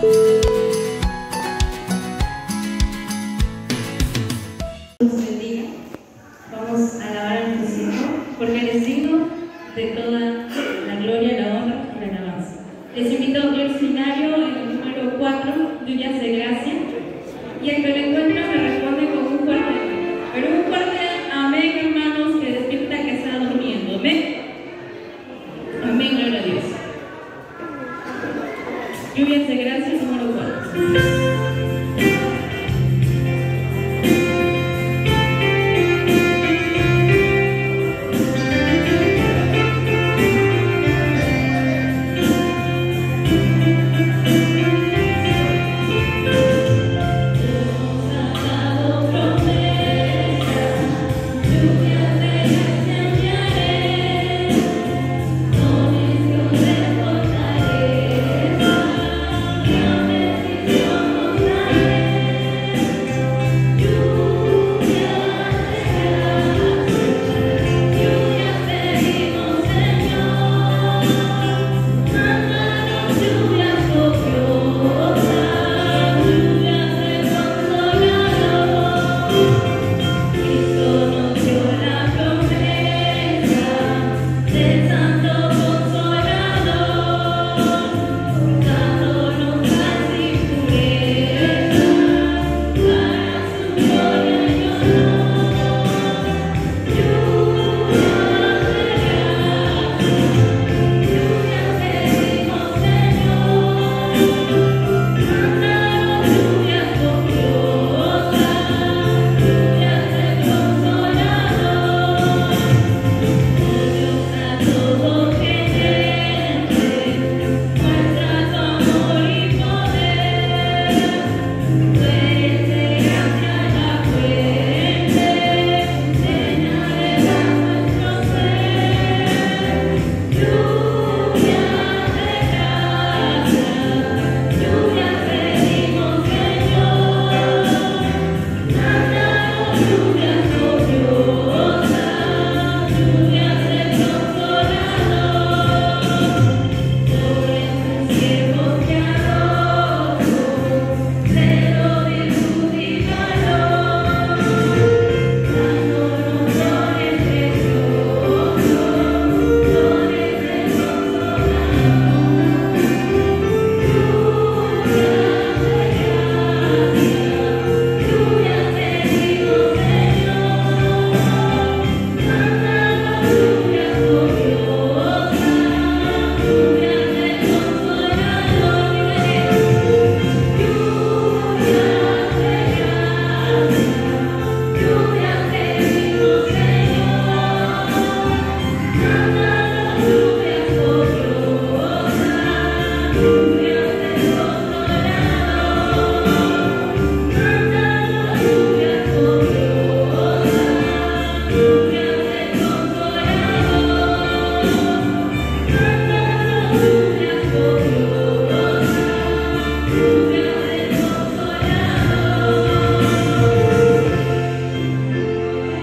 bendiga. Vamos a alabar a nuestro Señor, porque Él es digno de toda la gloria, la honra y la alabanza. Les invito al seminario en el número 4, Lluvias de Gracia, y el que lo encuentra me responde con un fuerte amén. Pero un fuerte amén, hermanos, que despierta que está durmiendo. Amén. Amén, gloria a Dios. Lluvias de Gracia, número 4.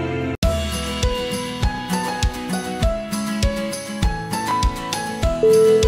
Thank